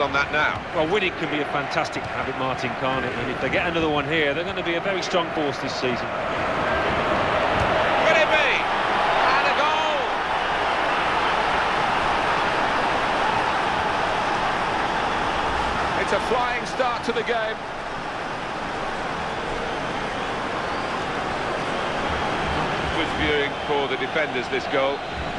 on that now. Well, winning can be a fantastic habit, Martin, can't it? And if they get another one here, they're going to be a very strong force this season. Will it be? And a goal! It's a flying start to the game. Good viewing for the defenders, this goal.